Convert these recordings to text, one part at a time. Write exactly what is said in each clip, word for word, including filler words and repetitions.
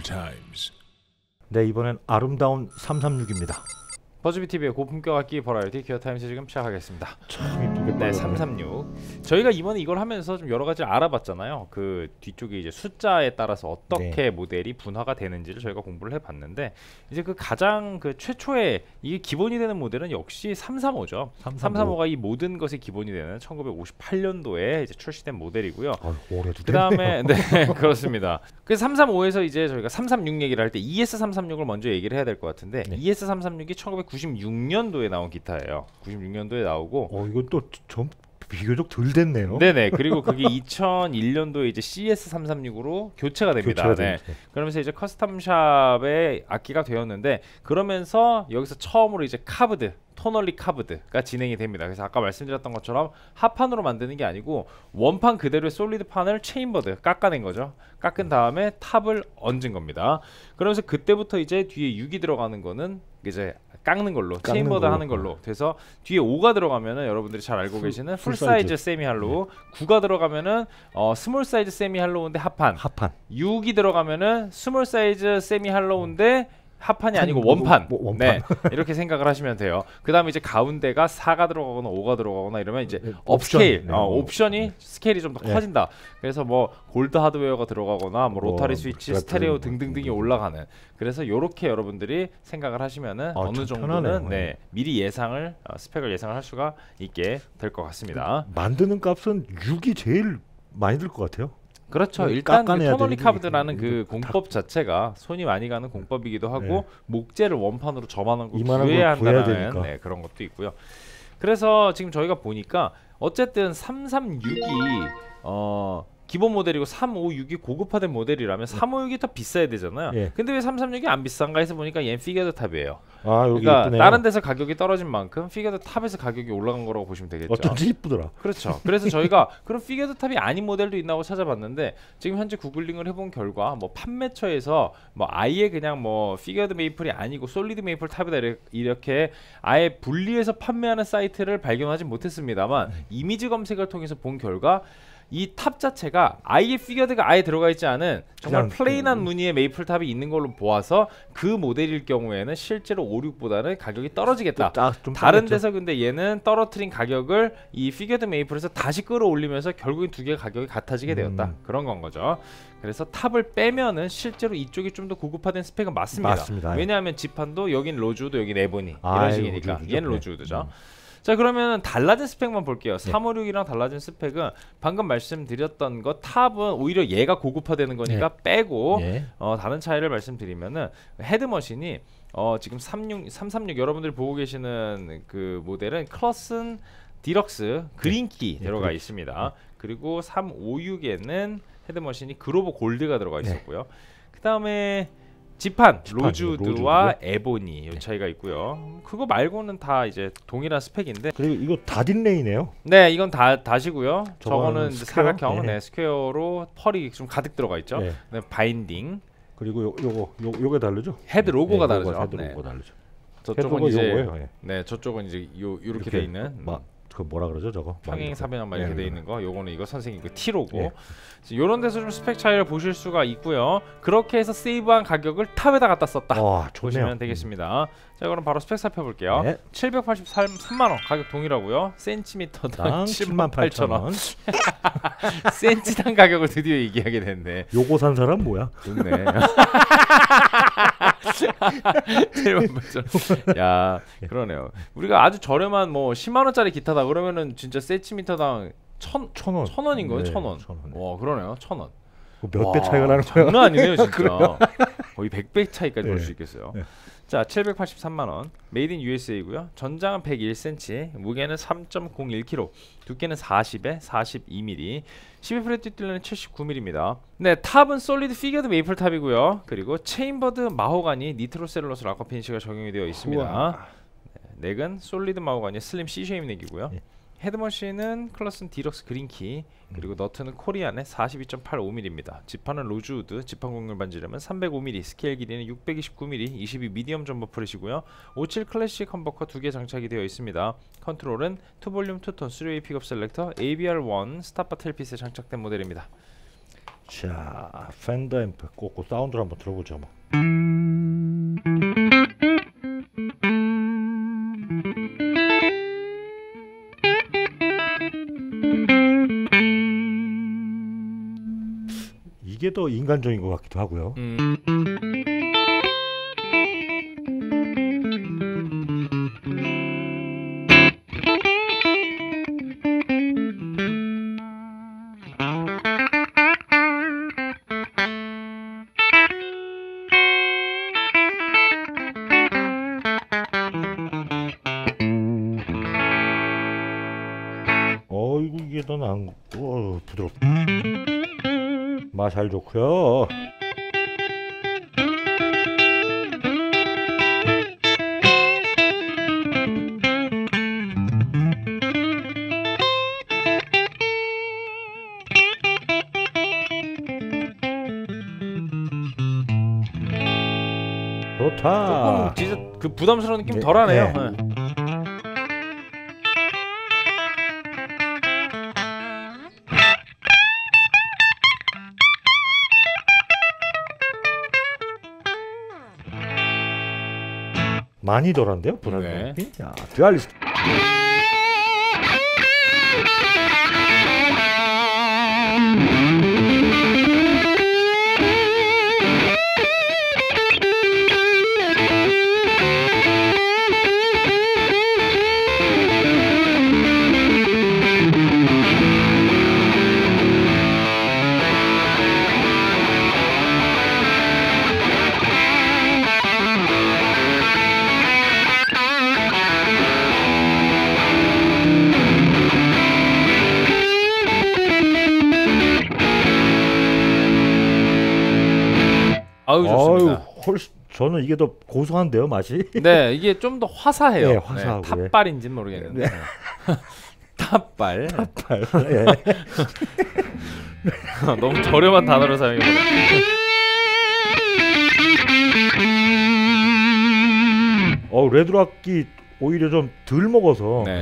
times. 네, 이번엔 아름다운 삼삼육입니다. 버즈비티비의 고품격 악기 버라이어티 기어타임즈 지금 시작하겠습니다. 참 이쁘게 네, 빨랐네. 삼삼육. 저희가 이번에 이걸 하면서 좀 여러 가지를 알아봤잖아요. 그 뒤쪽에 이제 숫자에 따라서 어떻게 네. 모델이 분화가 되는지를 저희가 공부를 해봤는데, 이제 그 가장 그 최초의 이게 기본이 되는 모델은 역시 삼삼오죠. 삼삼오가 이 모든 것이 기본이 되는 천구백오십팔 년도에 이제 출시된 모델이고요. 아, 오래도 그 다음에 네 그렇습니다. 그래서 삼삼오에서 이제 저희가 삼삼육 얘기를 할 때 이에스 삼삼육을 먼저 얘기를 해야 될 것 같은데, 네. 이에스 삼삼육이 천구백구십육 년도에 나온 기타예요. 구십육 년도에 나오고, 어, 이건 또 좀 비교적 덜 됐네요. 네네. 그리고 그게 이천일 년도에 이제 씨에스 삼삼육으로 교체가 됩니다. 교체가 네. 되죠. 그러면서 이제 커스텀샵의 악기가 되었는데, 그러면서 여기서 처음으로 이제 카브드, 토널리 카브드가 진행이 됩니다. 그래서 아까 말씀드렸던 것처럼 합판으로 만드는 게 아니고 원판 그대로의 솔리드 판을 체인버드 깎아낸 거죠. 깎은 다음에 탑을 얹은 겁니다. 그러면서 그때부터 이제 뒤에 육이 들어가는 거는 이제 깎는 걸로, 깎는 체인버드 걸로. 하는 걸로 돼서 뒤에 오가 들어가면은 여러분들이 잘 알고 풀- 계시는 풀 풀 사이즈 사이즈. 세미 할로우, 구가 들어가면은 어, 스몰 사이즈 세미 할로우인데 합판, 합판. 육이 들어가면은 스몰 사이즈 세미 할로우인데 합판이 아니고 뭐, 원판. 뭐, 원판. 네, 이렇게 생각을 하시면 돼요. 그 다음에 이제 가운데가 사가 들어가거나 오가 들어가거나 이러면 이제 네, 업스케일, 옵션. 네, 어, 뭐. 옵션이 스케일이 좀 더 네. 커진다. 그래서 뭐 골드 하드웨어가 들어가거나 뭐 뭐, 로타리 스위치, 뭐, 스테레오 뭐, 등등등이 뭐. 올라가는. 그래서 요렇게 여러분들이 생각을 하시면은 아, 어느 참 정도는 편하네요. 네, 미리 예상을 어, 스펙을 예상을 할 수가 있게 될 것 같습니다. 만드는 값은 육이 제일 많이 들 것 같아요. 그렇죠. 네, 일단 그 깎아내야 토널리 되는 카브드라는 게 그 이거 공법 자체가 손이 많이 가는 공법이기도 하고, 네. 목재를 원판으로 저만한 걸 이만한 구해야 걸 구해야 한다는 되니까. 네, 그런 것도 있고요. 그래서 지금 저희가 보니까 어쨌든 삼삼육이 어 기본 모델이고 삼오육이 고급화된 모델이라면 삼오육이 더 비싸야 되잖아요. 예. 근데 왜 삼삼육이 안 비싼가 해서 보니까 얘는 피겨드 탑이에요. 아, 여기 그러니까 예쁘네요. 다른 데서 가격이 떨어진 만큼 피겨드 탑에서 가격이 올라간 거라고 보시면 되겠죠. 어쩐지 이쁘더라. 그렇죠. 그래서 저희가 그런 피겨드 탑이 아닌 모델도 있나고 찾아봤는데, 지금 현재 구글링을 해본 결과 뭐 판매처에서 뭐 아예 그냥 뭐 피겨드 메이플이 아니고 솔리드 메이플 탑이다 이렇게 아예 분리해서 판매하는 사이트를 발견하지 못했습니다만, 이미지 검색을 통해서 본 결과 이 탑 자체가 아예 피겨드가 아예 들어가 있지 않은 정말 그냥 플레인한 그- 무늬의 메이플 탑이 있는 걸로 보아서 그 모델일 경우에는 실제로 오육보다는 가격이 떨어지겠다. 딱 좀 다른 싸겠죠? 데서 근데 얘는 떨어뜨린 가격을 이 피겨드 메이플에서 다시 끌어올리면서 결국엔 두 개의 가격이 같아지게 되었다. 음. 그런 건 거죠. 그래서 탑을 빼면은 실제로 이쪽이 좀 더 고급화된 스펙은 맞습니다. 맞습니다. 왜냐하면 지판도 여긴 로즈우드, 여긴 에보니 아, 이런 이거 식이니까 로즈우드죠. 얘는 네. 로즈우드죠. 음. 자, 그러면 달라진 스펙만 볼게요. 삼오육이랑 달라진 스펙은 방금 말씀드렸던 거 탑은 오히려 얘가 고급화되는 거니까 빼고 예. 어, 다른 차이를 말씀드리면은 헤드머신이 어, 지금 삼육, 삼삼육 여러분들이 보고 계시는 그 모델은 클러슨 디럭스 그린키 네, 들어가 그린키. 있습니다. 그리고 삼오육에는 헤드머신이 그로버 골드가 들어가 있었고요. 그 다음에 지판, 지판, 로즈우드와 로즈우드요? 에보니 이 네. 차이가 있고요. 그거 말고는 다 이제 동일한 스펙인데, 그리고 이거 다딘레이네요. 네, 이건 다 다시고요. 저거는 저거는 이제 스퀘어? 사각형, 네. 네, 스퀘어로 펄이 좀 가득 들어가 있죠. 네. 네, 바인딩, 그리고 요, 요거 요, 요게 다르죠? 헤드 로고가 네, 다르죠. 헤드 네. 로고가 다르죠. 저쪽은 헤드 로고 이제 요거예요. 예. 네, 저쪽은 이제 요 이렇게 이렇게 돼 있는 막 그 뭐라 그러죠, 저거? 평행 사변형 막 이렇게 네, 돼 있는 거. 요거는 이거 선생님 그 T 로고. 예. 이런 데서 좀 스펙 차이를 보실 수가 있고요. 그렇게 해서 세이브한 가격을 탑에다 갖다 썼다. 와, 보시면 좋네요. 되겠습니다. 자, 그럼 바로 스펙 살펴볼게요. 네. 칠백팔십삼만 원 가격 동일하고요. 센티미터당 당 칠만 팔천 원. 원. 센치당 가격을 드디어 얘기하게 됐네. 요거 산 사람 뭐야? 좋네. 칠만 팔천 원. 야, 그러네요. 우리가 아주 저렴한 뭐 십만 원짜리 기타다 그러면은 진짜 센티미터당 천, 천 원. 천 원인 거예요, 네, 천 원. 천 원. 와, 그러네요, 천 원. 몇 배 와, 차이가 나는 거야? 장난 아니네요, 진짜. 거의 백 배 차이까지 볼 네. 수 있겠어요. 네. 자, 칠백팔십삼만 원. 메이드 인 유에스에이고요. 전장은 백일 센티미터, 무게는 삼 점 공일 킬로그램, 두께는 사십에 사십이 밀리미터, 십이 프렛 뒷딜레는 칠십구 밀리미터입니다. 네, 탑은 솔리드 피겨드 메이플 탑이고요. 그리고 체인버드 마호가니 니트로셀룰로스 락커 피니시가 적용이 되어 있습니다. 우와. 네, 넥은 솔리드 마호가니 슬림 C 쉐임 넥이고요. 예. 헤드머신은 클러슨 디럭스 그린키, 그리고 너트는 코리안의 사십이 점 팔오 밀리미터입니다. 지판은 로즈우드, 지판 곡률 반지름은 삼백오 밀리미터, 스케일 길이는 육백이십구 밀리미터, 이십이 미디엄 점버 프렛이고요. 오십칠 클래식 험버커 두 개 장착이 되어 있습니다. 컨트롤은 투 볼륨 투 톤 쓰리 웨이 픽업 셀렉터 에이비알 원 스탑바 텔피스에 장착된 모델입니다. 자, 팬더 앰프 꽂고 사운드를 한번 들어보죠. 뭐. 이게 더 인간적인 것 같기도 하고요. 음. 어이구 이게 더 나은 거 부드럽. 마샬 좋고요. 좋다. 조금 진짜 그 부담스러운 느낌 네, 덜하네요. 네. 네. 많이 덜한데요, 분할 네. 네. 자, 듀얼리스트. 아유 좋습니다. 어유, 훨씬 저는 이게 더 고소한데요, 맛이. 네, 이게 좀 더 화사해요. 네, 화사하고, 예. 탑발인지는 모르겠는데. 네. 탑발. 탑발. 예. 너무 저렴한 단어를 사용해버려. 어, 레드락기 오히려 좀 덜 먹어서. 네.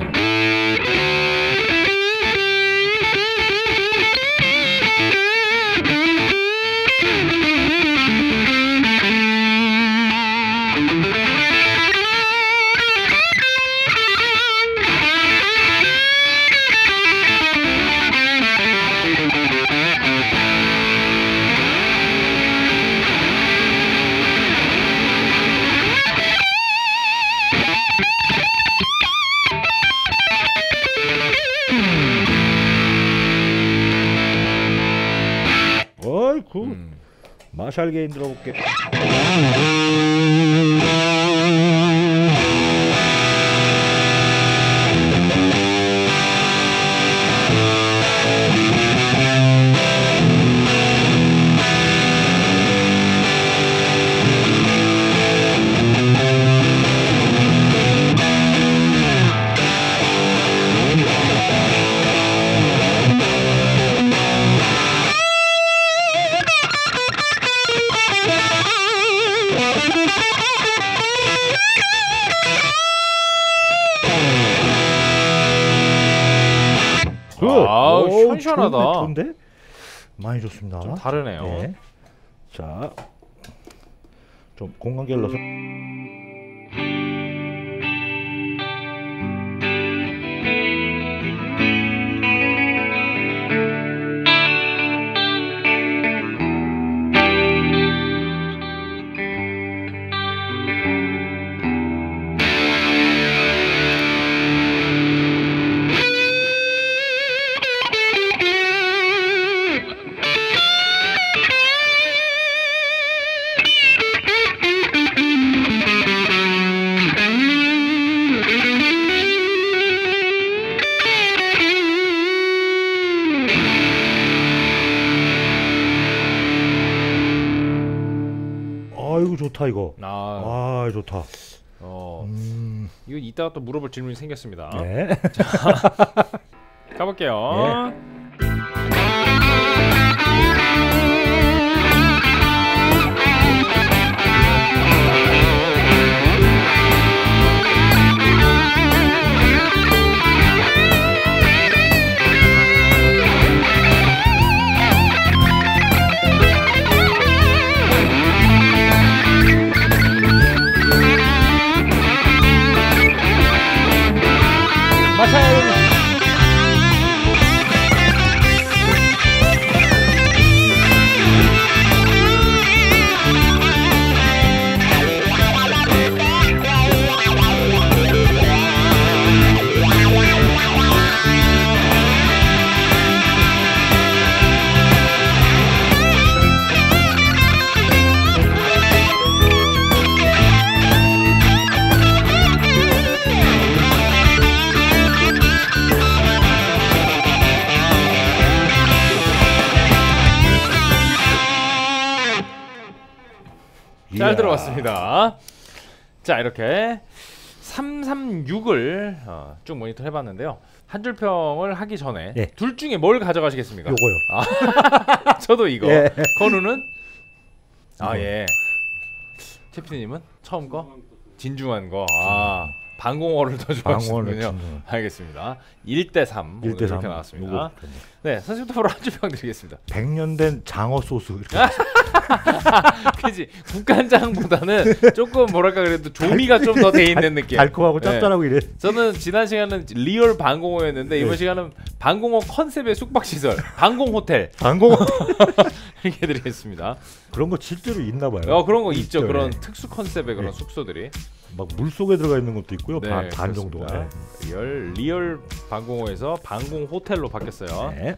어이구. 음. 마샬 게인 들어볼게. 굿. 아우, 오, 시원시원하다. 좋은데, 좋은데? 많이 좋습니다. 좀 다르네요. 네. 자, 좀 공간 길러서. 아이고 좋다 이거. 아, 아 좋다. 어, 음, 이거 이따가 또 물어볼 질문이 생겼습니다. 네. 가볼게요. 타임. 잘 이야. 들어갔습니다. 자, 이렇게 삼삼육을 어, 쭉 모니터 해봤는데요. 한 줄 평을 하기 전에 예. 둘 중에 뭘 가져가시겠습니까? 요거요. 아, 저도 이거. 예. 건우는? 아, 이거. 예. 채피디님은 처음 거? 진중한 거. 아, 방공어를 더 방어를 좋아하시는군요. 알겠습니다. 일 대 삼 일 대 삼 이렇게 나왔습니다. 요거. 네, 선생님도 바로 한 줄 평 드리겠습니다. 백 년 된 장어 소스 이렇게. 그지 국간장보다는 조금 뭐랄까 그래도 조미가 좀 더 돼 있는 느낌. 달콤하고 짭짤하고 이래. 저는 지난 시간은 리얼 방공호였는데 이번 네. 시간은 방공호 컨셉의 숙박시설 방공호텔 방공 이렇게 드리겠습니다. 그런 거 실제로 있나 봐요. 어, 그런 거 있죠. 있죠, 그런 예. 특수 컨셉의 그런 네. 숙소들이. 막 물 속에 들어가 있는 것도 있고요. 네, 반, 반 그렇습니다. 정도. 네. 리얼 리얼 방공호에서 방공호텔로 바뀌었어요. 네.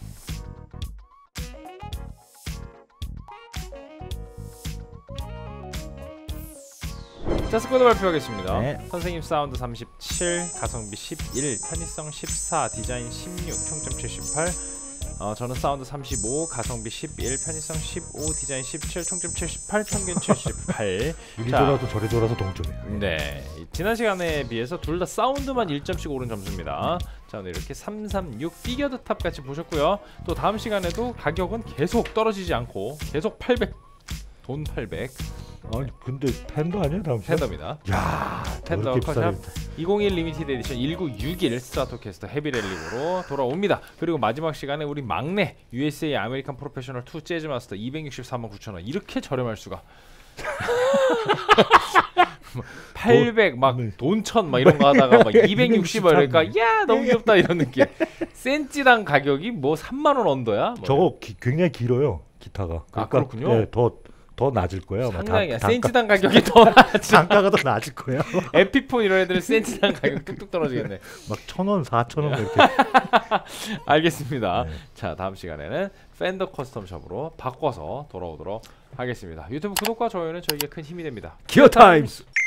자, 스쿼드 발표하겠습니다. 네. 선생님 사운드 삼십칠, 가성비 십일, 편의성 십사, 디자인 십육, 총점 칠십팔. 어, 저는 사운드 삼십오, 가성비 십일, 편의성 십오, 디자인 십칠, 총점 칠십팔, 평균 칠십팔. 이리 자. 돌아서 저리 돌아서 동점이에요. 네, 지난 시간에 비해서 둘 다 사운드만 일 점씩 오른 점수입니다. 자, 오늘 이렇게 삼삼육 피겨드 탑 같이 보셨고요. 또 다음 시간에도 가격은 계속 떨어지지 않고 계속 팔백, 돈 팔백. 아니 근데 팬더 아니야 다음 시간? 팬더입니다. 야, 팬더 이렇게 컷샵 비싸게. 이천일 리미티드 에디션 천구백육십일 스트라토캐스터 헤비렐릭으로 돌아옵니다. 그리고 마지막 시간에 우리 막내 유에스에이 아메리칸 프로페셔널 투 재즈 마스터 이백육십사만 구천 원. 이렇게 저렴할 수가. 팔백 막 네. 돈천 막 이런 거 하다가 막 이백육십 이러니까 야 너무 귀엽다 이런 느낌. 센치당 가격이 뭐 삼만 원 언더야? 뭐 저거 기, 굉장히 길어요 기타가. 아, 그렇군요. 네, 더더 낮을 거예요. 아마. 상당히 단- 단가- 센치당 가격이 더 낮지. 단가가 더 낮을 거예요. 에피폰 이런 애들은 센치당 가격 뚝뚝 떨어지겠네. 막 천 원, 사천 원 이렇게. 알겠습니다. 네. 자, 다음 시간에는 팬더 커스텀샵으로 바꿔서 돌아오도록 하겠습니다. 유튜브 구독과 좋아요는 저에게 큰 힘이 됩니다. 기어 타임스.